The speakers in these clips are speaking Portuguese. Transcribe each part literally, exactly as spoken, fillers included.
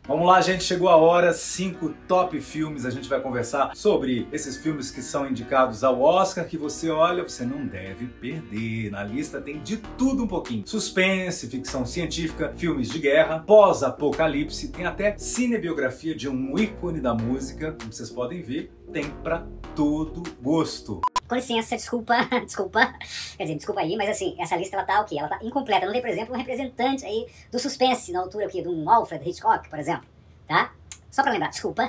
Vamos lá, gente, chegou a hora, cinco top filmes, a gente vai conversar sobre esses filmes que são indicados ao Oscar, que você olha, você não deve perder. Na lista tem de tudo um pouquinho. Suspense, ficção científica, filmes de guerra, pós-apocalipse, tem até cinebiografia de um ícone da música, como vocês podem ver, tem pra todo gosto. Com licença, desculpa, desculpa, quer dizer, desculpa aí, mas assim, essa lista ela tá o quê? Ela tá incompleta, não tem, por exemplo, um representante aí do suspense na altura aqui, de um Alfred Hitchcock, por exemplo, tá? Só pra lembrar, desculpa.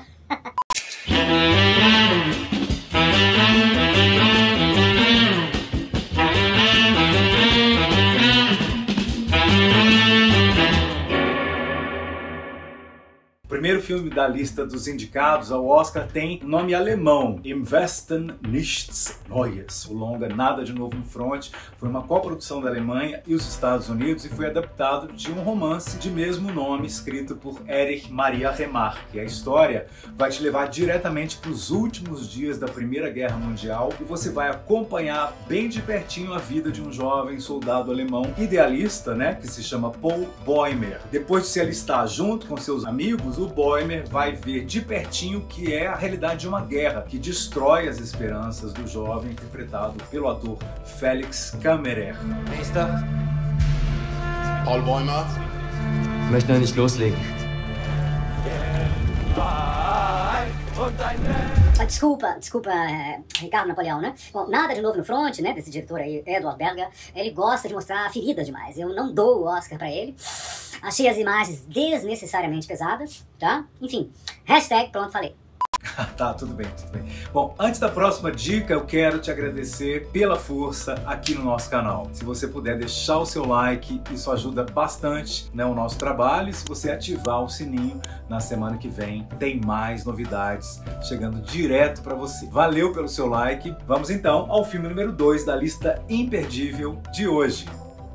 O primeiro filme da lista dos indicados ao Oscar tem o nome alemão, Im Westen nichts Neues. O longa Nada de Novo no Front foi uma coprodução da Alemanha e os Estados Unidos e foi adaptado de um romance de mesmo nome escrito por Erich Maria Remarque. A história vai te levar diretamente para os últimos dias da Primeira Guerra Mundial e você vai acompanhar bem de pertinho a vida de um jovem soldado alemão idealista, né, que se chama Paul Boehmer. Depois de se alistar junto com seus amigos, o Boehmer vai ver de pertinho o que é a realidade de uma guerra que destrói as esperanças do jovem, interpretado pelo ator Felix Kammerer. Nächster. Paul Boehmer. Ich möchte noch nicht loslegen. Desculpa, desculpa, é, Ricardo Napoleão, né? Bom, Nada de Novo no Front, né, desse diretor aí, Edward Berger, ele gosta de mostrar a ferida demais. Eu não dou o Oscar pra ele. Achei as imagens desnecessariamente pesadas, tá? Enfim, hashtag pronto, falei. Tá, tudo bem, tudo bem. Bom, antes da próxima dica, eu quero te agradecer pela força aqui no nosso canal. Se você puder deixar o seu like, isso ajuda bastante, né, o nosso trabalho. E se você ativar o sininho, na semana que vem tem mais novidades chegando direto para você. Valeu pelo seu like. Vamos então ao filme número dois da lista imperdível de hoje.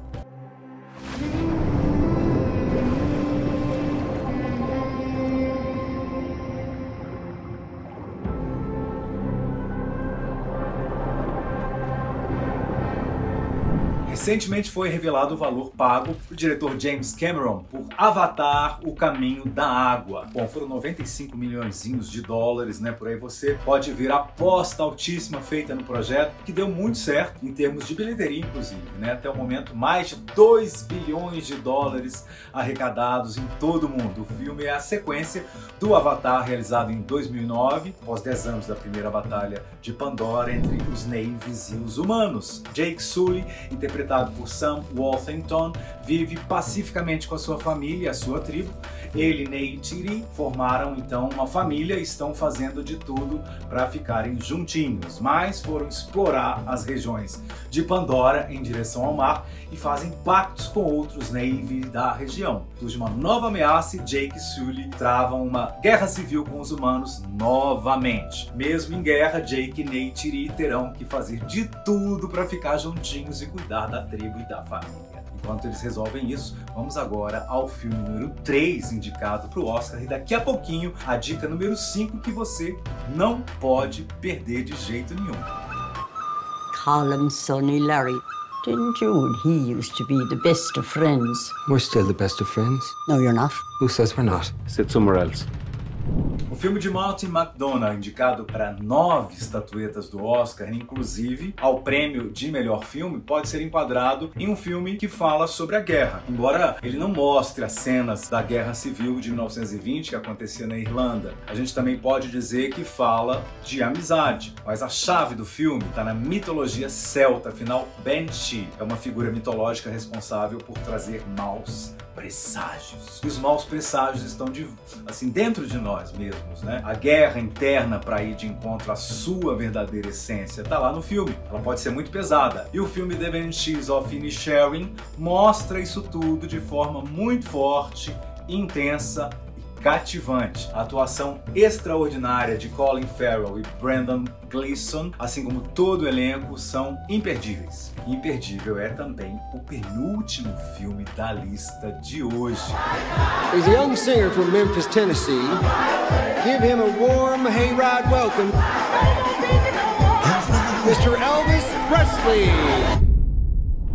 Recentemente foi revelado o valor pago pelo diretor James Cameron por Avatar, O Caminho da Água. Bom, foram noventa e cinco milhõezinhos de dólares, né? Por aí você pode ver a aposta altíssima feita no projeto, que deu muito certo em termos de bilheteria, inclusive, né? Até o momento, mais de dois bilhões de dólares arrecadados em todo o mundo. O filme é a sequência do Avatar, realizado em dois mil e nove, após dez anos da primeira batalha de Pandora entre os Navies e os humanos. Jake Sully, interpretado por Sam Worthington, vive pacificamente com a sua família e a sua tribo. Ele e Neytiri formaram então uma família e estão fazendo de tudo para ficarem juntinhos, mas foram explorar as regiões de Pandora em direção ao mar e fazem pactos com outros Navy da região. Surge uma nova ameaça e Jake e Sully travam uma guerra civil com os humanos novamente. Mesmo em guerra, Jake e Neytiri terão que fazer de tudo para ficar juntinhos e cuidar da tribo e da família. Enquanto eles resolvem isso, vamos agora ao filme número três indicado para o Oscar e daqui a pouquinho a dica número cinco que você não pode perder de jeito nenhum. Callum, Sonny, Larry. Didn't you and he used to be the best of friends? We're still the best of friends. No, you're not. Who says we're not? Sit somewhere else. O filme de Martin McDonagh, indicado para nove estatuetas do Oscar, inclusive ao prêmio de melhor filme, pode ser enquadrado em um filme que fala sobre a guerra. Embora ele não mostre as cenas da Guerra Civil de mil novecentos e vinte que acontecia na Irlanda, a gente também pode dizer que fala de amizade. Mas a chave do filme está na mitologia celta, afinal Banshee é uma figura mitológica responsável por trazer maus presságios. E os maus presságios estão de, assim, dentro de nós mesmos, né? A guerra interna para ir de encontro à sua verdadeira essência tá lá no filme. Ela pode ser muito pesada. E o filme The Banshees of Inisherin mostra isso tudo de forma muito forte, intensa e cativante. A atuação extraordinária de Colin Farrell e Brendan Gleeson, assim como todo o elenco, são imperdíveis. Imperdível é também o penúltimo filme da lista de hoje. He's a young singer from Memphis, Tennessee. Give him a warm hayride welcome, mister Elvis Presley.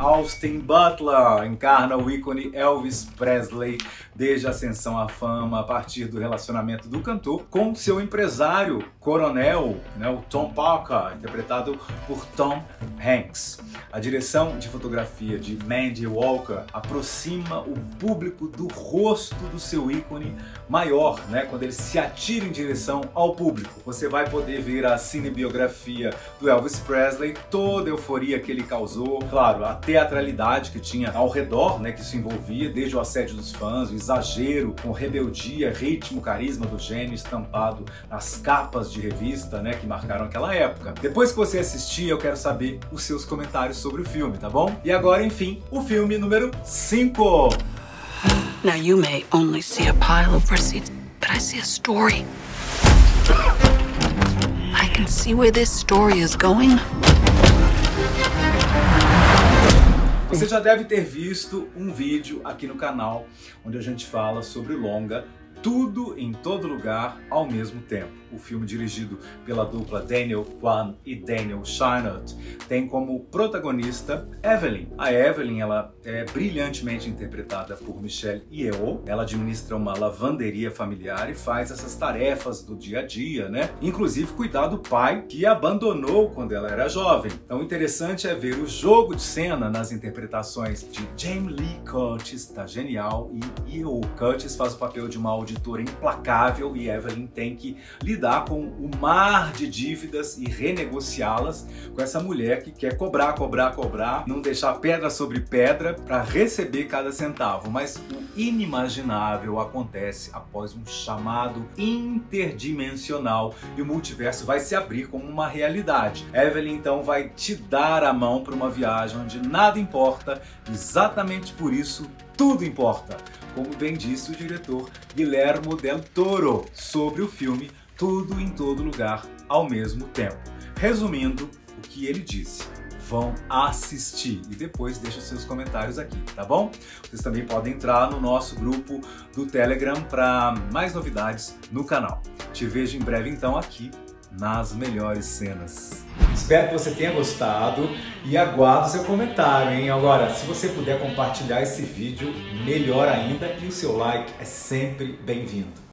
Austin Butler encarna o ícone Elvis Presley desde a ascensão à fama a partir do relacionamento do cantor com seu empresário coronel, né, o Tom Parker, interpretado por Tom Hanks. A direção de fotografia de Mandy Walker aproxima o público do rosto do seu ícone maior, né, quando ele se atira em direção ao público. Você vai poder ver a cinebiografia do Elvis Presley, toda a euforia que ele causou, claro, a teatralidade que tinha ao redor, né, que isso envolvia, desde o assédio dos fãs, o exagero, com rebeldia, ritmo, carisma do gênio estampado nas capas de revista, né, que marcaram aquela época. Depois que você assistir, eu quero saber os seus comentários sobre o filme, tá bom? E agora, enfim, o filme número cinco. Now you may only see a pile of receipts, but I see a story. I can see where this story is going. Você já deve ter visto um vídeo aqui no canal onde a gente fala sobre o longa Tudo em Todo Lugar ao Mesmo Tempo. O filme, dirigido pela dupla Daniel Kwan e Daniel Scheinert, tem como protagonista Evelyn. A Evelyn, ela é brilhantemente interpretada por Michelle Yeoh. Ela administra uma lavanderia familiar e faz essas tarefas do dia a dia, né? Inclusive cuidar do pai, que a abandonou quando ela era jovem. Então, o interessante é ver o jogo de cena nas interpretações de Jamie Lee Curtis, tá genial, e Yeoh. Curtis faz o papel de uma auditora implacável e Evelyn tem que lidar com o mar de dívidas e renegociá-las com essa mulher que quer cobrar, cobrar, cobrar, não deixar pedra sobre pedra para receber cada centavo. Mas o inimaginável acontece após um chamado interdimensional e o multiverso vai se abrir como uma realidade. Evelyn então vai te dar a mão para uma viagem onde nada importa, exatamente por isso tudo importa, como bem disse o diretor Guillermo del Toro sobre o filme Tudo em Todo Lugar ao Mesmo Tempo. Resumindo o que ele disse, vão assistir e depois deixa seus comentários aqui, tá bom? Vocês também podem entrar no nosso grupo do Telegram para mais novidades no canal. Te vejo em breve então aqui nas melhores cenas. Espero que você tenha gostado e aguardo seu comentário, hein? Agora, se você puder compartilhar esse vídeo, melhor ainda, e o seu like é sempre bem-vindo.